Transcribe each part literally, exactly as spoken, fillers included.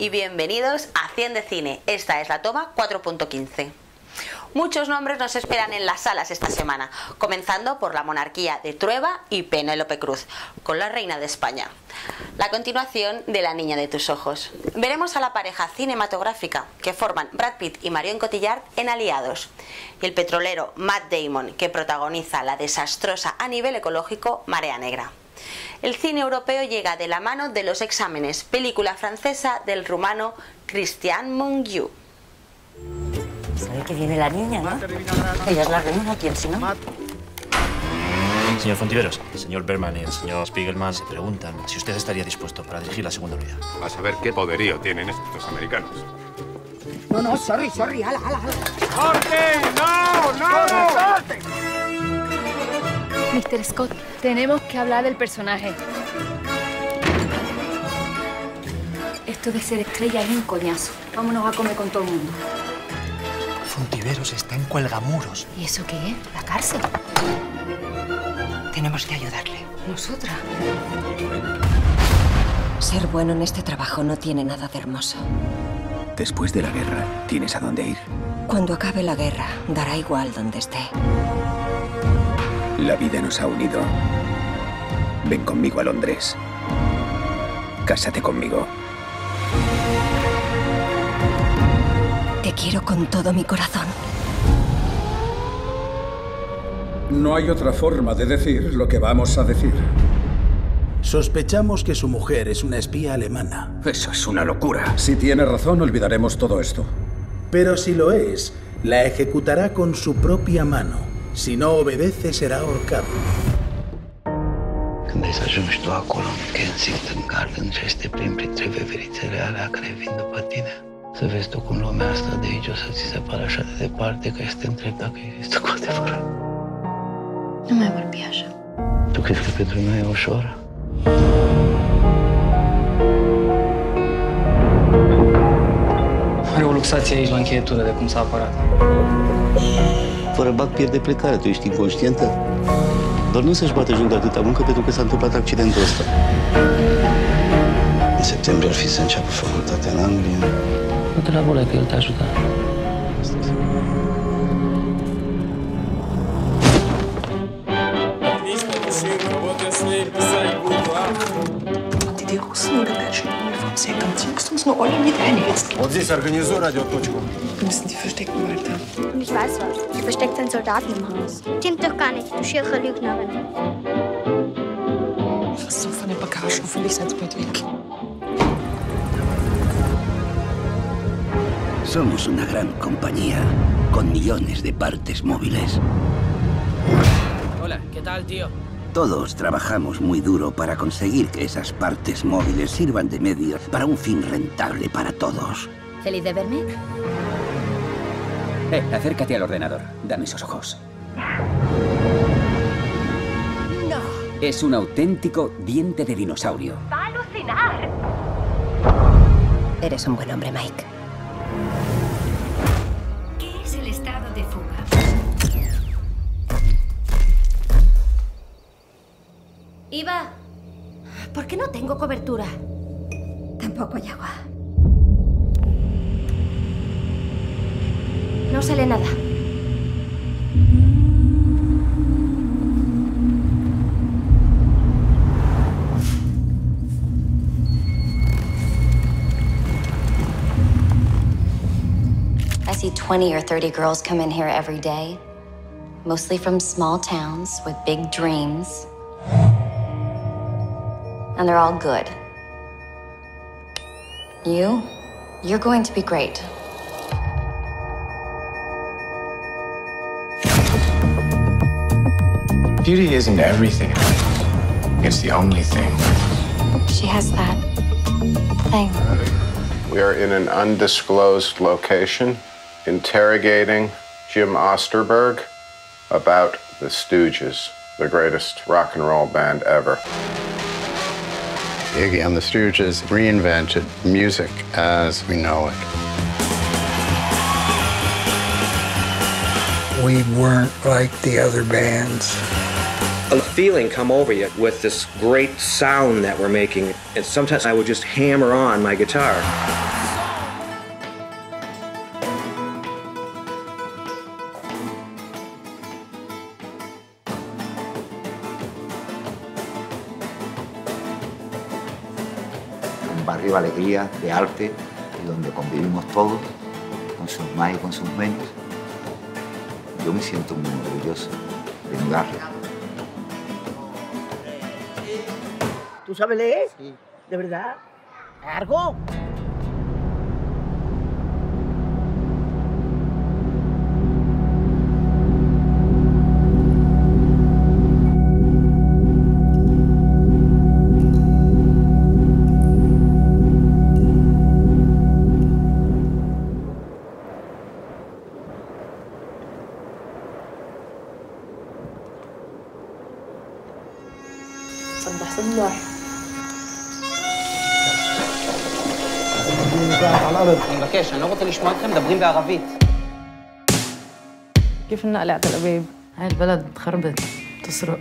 y bienvenidos a cien de Cine. Esta es la toma cuatro punto quince. Muchos nombres nos esperan en las salas esta semana, comenzando por La monarquía de Trueba y Penélope Cruz, con La reina de España. La continuación de La niña de tus ojos. Veremos a la pareja cinematográfica que forman Brad Pitt y Marion Cotillard en Aliados, y el petrolero Matt Damon, que protagoniza la desastrosa a nivel ecológico Marea Negra. El cine europeo llega de la mano de Los exámenes, película francesa del rumano Christian Mungiu. Sabe que viene la niña, ¿no? Ella es la reina, ¿quién si no? Señor Fontiveros, el señor Berman y el señor Spiegelman se preguntan si usted estaría dispuesto para dirigir la segunda unidad. A saber qué poderío tienen estos americanos. No, no, sorry, sorry, ala, ala, ala. ¡Corte! ¡No, no! ¡Corte! mister Scott, tenemos que hablar del personaje. Esto de ser estrella es un coñazo. Vámonos a comer con todo el mundo. Fontiveros está en Cuelgamuros. ¿Y eso qué es? ¿La cárcel? Tenemos que ayudarle. ¿Nosotras? Ser bueno en este trabajo no tiene nada de hermoso. Después de la guerra, ¿tienes a dónde ir? Cuando acabe la guerra, dará igual donde esté. La vida nos ha unido. Ven conmigo a Londres. Cásate conmigo. Te quiero con todo mi corazón. No hay otra forma de decir lo que vamos a decir. Sospechamos que su mujer es una espía alemana. Eso es una locura. Si tiene razón, olvidaremos todo esto. Pero si lo es, la ejecutará con su propia mano. Si no obedece, será ahorcado. Când ai să ajungi tu acolo, în Kensington Gardens, este prin printre veverițele alea care vin după tine. Să vezi tu cum lumea asta de aici o să ți se pare așa de departe că este întreb dacă există cu adevărat. Nu mai vorbi așa. Tu crezi că pentru noi e ușor? Are o luxație aici la încheietură de cum s-a apărat. Fără bag pierde plecarea, tu ești inconștientă? Doar nu să-și bată joc de atâta muncă pentru că s-a întâmplat accidentul ăsta. În septembrie ar fi să înceapă facultatea în Anglia. Nu te la boală, că el te ajută. Die Russen oder Menschen vom Sender ziehst uns noch alle mit ein jetzt. Вот здесь организуй радиоточку. Wir müssen die verstecken, Walter. Und ich weiß was. Ihr versteckt einen Soldaten im Haus. Stimmt doch gar nicht, du schiere Lügnerin. Was so von der Bagage, hoffentlich seid ihr bald weg. Somos una gran compañía con millones de partes móviles. Hola, ¿qué tal, tío? Todos trabajamos muy duro para conseguir que esas partes móviles sirvan de medio para un fin rentable para todos. ¿Feliz de verme? Eh, acércate al ordenador. Dame esos ojos. No. Es un auténtico diente de dinosaurio. ¡Va a alucinar! Eres un buen hombre, Mike. ¿Qué es el estado de fuga? Iva, ¿por qué no tengo cobertura? Tampoco hay agua. No sale nada. I see twenty or thirty girls come in here every day, mostly from small towns with big dreams. And they're all good. You, you're going to be great. Beauty isn't everything. It's the only thing. She has that thing. We are in an undisclosed location, interrogating Jim Osterberg about the Stooges, the greatest rock and roll band ever. Iggy and the Stooges reinvented music as we know it. We weren't like the other bands. A feeling come over you with this great sound that we're making, and sometimes I would just hammer on my guitar. barrio de alegría, de arte, y donde convivimos todos, con sus más y con sus menos. Yo me siento muy orgulloso de mi barrio. ¿Tú sabes leer? Sí. ¿De verdad? ¿Algo? مبكاش انا قلت ليش معاكم مدبرين بعربيت. كيف النقلة على تل أبيب؟ هاي البلد خربت تسرق.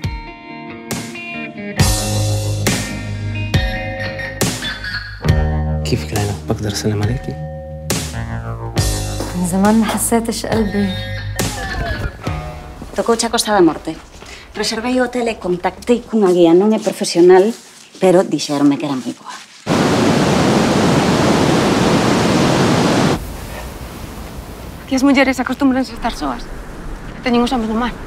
كيفك ليلى؟ بقدر اسلم عليكي؟ من زمان ما حسيتش قلبي. Tocouche a Costa da Morte. Reservei o hotel e contactei cunha guía non é profesional, pero dixeronme que era moi boa. Que as mulleres acostumbranse a estar soas. Teñen os homes no mar.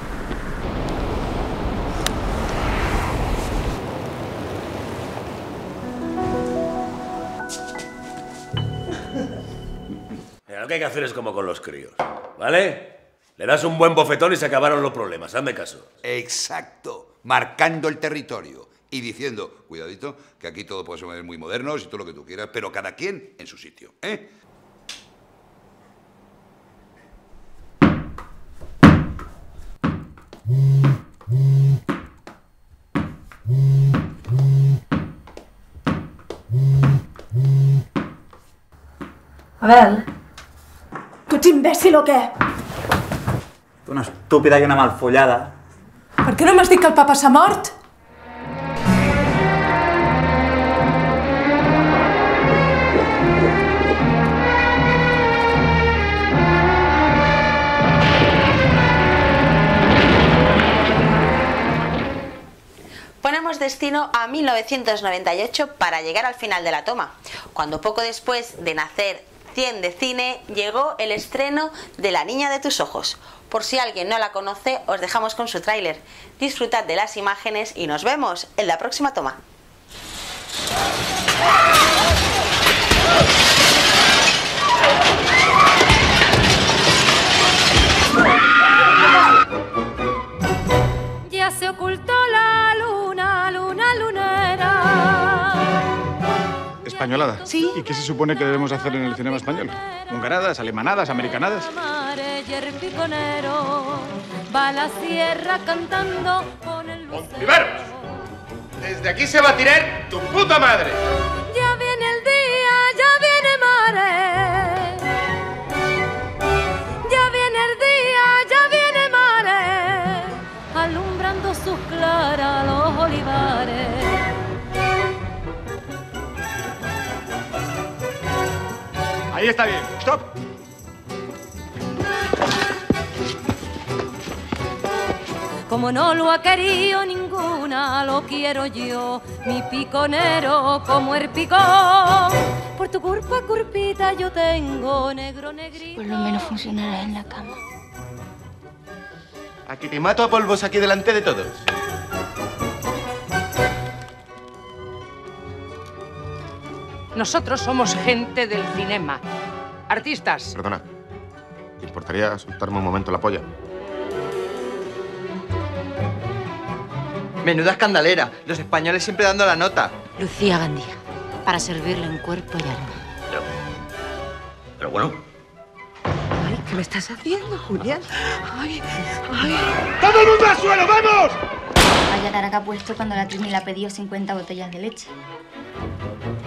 Mira, lo que hay que hacer es como con los críos, ¿vale? Le das un buen bofetón y se acabaron los problemas, hazme caso. Exacto, marcando el territorio y diciendo, cuidadito, que aquí todo puede ser muy modernos y todo lo que tú quieras, pero cada quien en su sitio, ¿eh? Abel. Tu ets imbècil o què? Una estúpida i una malfollada. Per què no m'has dit que el papa s'ha mort? Ponemos destino a mil novecientos noventa y ocho para llegar al final de la toma, cuando poco después de nacer cien de cine llegó el estreno de La niña de tus ojos. Por si alguien no la conoce, os dejamos con su tráiler. Disfrutad de las imágenes y nos vemos en la próxima toma. Ya se ocultó la luna, luna lunera. ¿Españolada? Sí. ¿Y qué se supone que debemos hacer en el cinema español? ¿Hungaradas, alemanadas, americanadas? Y el piconero va a la sierra cantando con el lucero. ¡Ontiveros! Desde aquí se va a tirar tu puta madre. Ya viene el día, ya viene mare. Ya viene el día, ya viene mare. Alumbrando sus claras los olivares. Ahí está bien. ¡Stop! Como no lo ha querido ninguna, lo quiero yo, mi piconero como el picón. Por tu culpa, curpita, yo tengo negro, negrito. Por lo menos funcionarás en la cama. A que te mato a polvos aquí delante de todos. Nosotros somos gente del cinema, artistas. Perdona, ¿te importaría soltarme un momento la polla? Menuda escandalera, los españoles siempre dando la nota. Lucía Gandía, para servirle en cuerpo y alma. Pero, pero bueno. Ay, ¿qué me estás haciendo, Julián? Ay, ay. ¡Todo el mundo al suelo, vamos! Vaya cara que ha puesto cuando la Trini le ha pedido cincuenta botellas de leche.